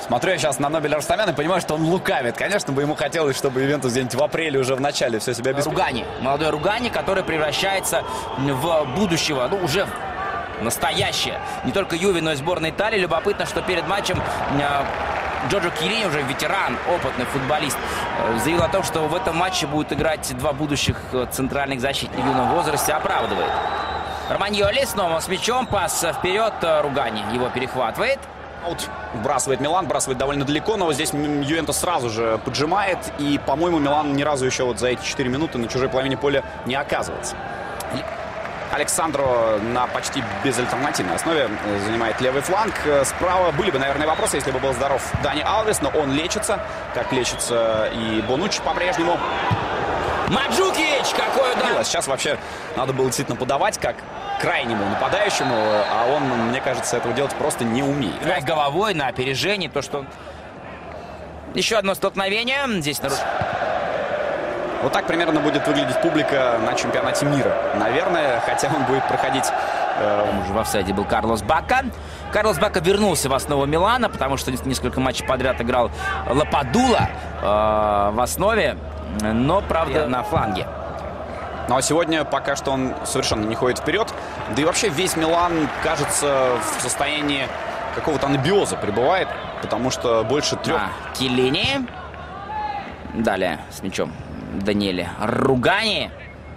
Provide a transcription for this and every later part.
Смотрю я сейчас на Нобеля Рустамяна и понимаю, что он лукавит. Конечно бы ему хотелось, чтобы Ювентус где-нибудь в апреле уже в начале все себя обеспечил. Ругани. Молодой Ругани, который превращается в будущего, ну, уже настоящее. Не только Юве, но и сборной Италии. Любопытно, что перед матчем Джорджо Кьелини, уже ветеран, опытный футболист, заявил о том, что в этом матче будут играть два будущих центральных защитника в юном возрасте. Оправдывает. Романьоли снова с мячом. Пас вперед. Ругани его перехватывает. Вбрасывает Милан, бросает довольно далеко, но вот здесь Ювентус сразу же поджимает. И, по-моему, Милан ни разу еще вот за эти 4 минуты на чужой половине поля не оказывается. Александро на почти безальтернативной основе занимает левый фланг. Справа были бы, наверное, вопросы, если бы был здоров Дани Алвес, но он лечится, как лечится и Бонуччи по-прежнему. Манджукич! Какой удар! Сейчас вообще надо было действительно подавать как крайнему нападающему, а он, мне кажется, этого делать просто не умеет. Играть головой на опережении, то, что... Еще одно столкновение. Здесь нарушение. Вот так примерно будет выглядеть публика на чемпионате мира. Наверное, хотя он будет проходить... Уже в офсайде был Карлос Бакка. Карлос Бакка вернулся в основу Милана, потому что несколько матчей подряд играл Лападула в основе, но, правда, на фланге. Ну а сегодня пока что он совершенно не ходит вперед. Да и вообще весь Милан, кажется, в состоянии какого-то анабиоза пребывает, потому что больше 3... Кьелини. Далее с мячом Даниэле Ругани.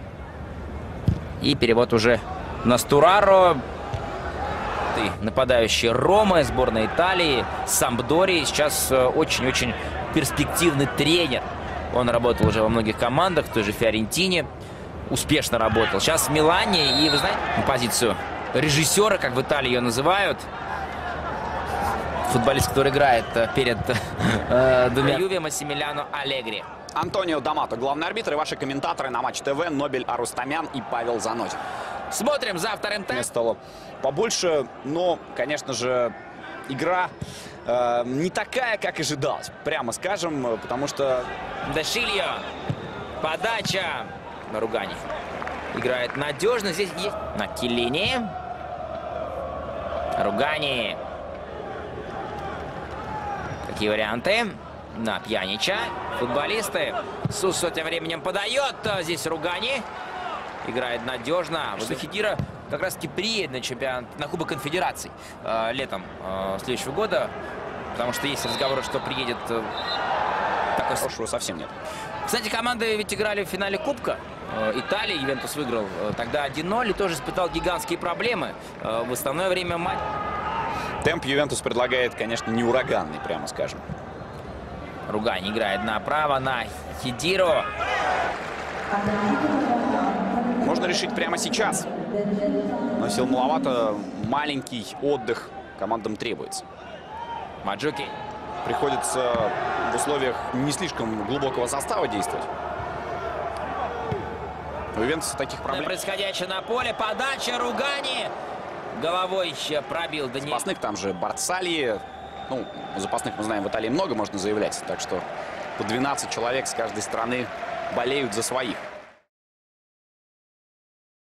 И перевод уже на Стураро. Нападающий Ромы, сборная Италии, Сампдории. Сейчас очень-очень перспективный тренер. Он работал уже во многих командах, в той же Фиорентине. Успешно работал. Сейчас в Милане. И, вы знаете, позицию режиссера, как в Италии ее называют. Футболист, который играет перед двумя Юве, Массимилиано Аллегри. Антонио Дамато, главный арбитр, и ваши комментаторы на Матч ТВ Нобель Арустамян и Павел Занозин. Смотрим за вторым таймом. Стало побольше, но, конечно же, игра не такая, как ожидалось, прямо скажем, потому что... Дашильо. Подача. На Ругани. Играет надежно. Здесь есть на Кьелини. Ругани. Какие варианты? На Пьянича. Футболисты. Суссо тем временем подает. Здесь Ругани. Играет надежно. Вот Хидира как раз таки приедет на чемпионат, на Кубок Конфедераций летом следующего года. Потому что есть разговоры, что приедет... Такой хорошего совсем нет. Кстати, команды ведь играли в финале Кубка Италии. Ювентус выиграл тогда 1-0 и тоже испытал гигантские проблемы в основное время матча. Темп Ювентус предлагает, конечно, не ураганный, прямо скажем. Ругани играет направо на Хидиру. Можно решить прямо сейчас. Но сил маловато. Маленький отдых командам требуется. Манджуки. Приходится в условиях не слишком глубокого состава действовать. У Ювентуса таких проблем. Происходящее на поле. Подача Ругани. Головой еще пробил Даниэль. Запасных там же Барцальи. Ну, запасных, мы знаем, в Италии много можно заявлять. Так что по 12 человек с каждой стороны болеют за своих.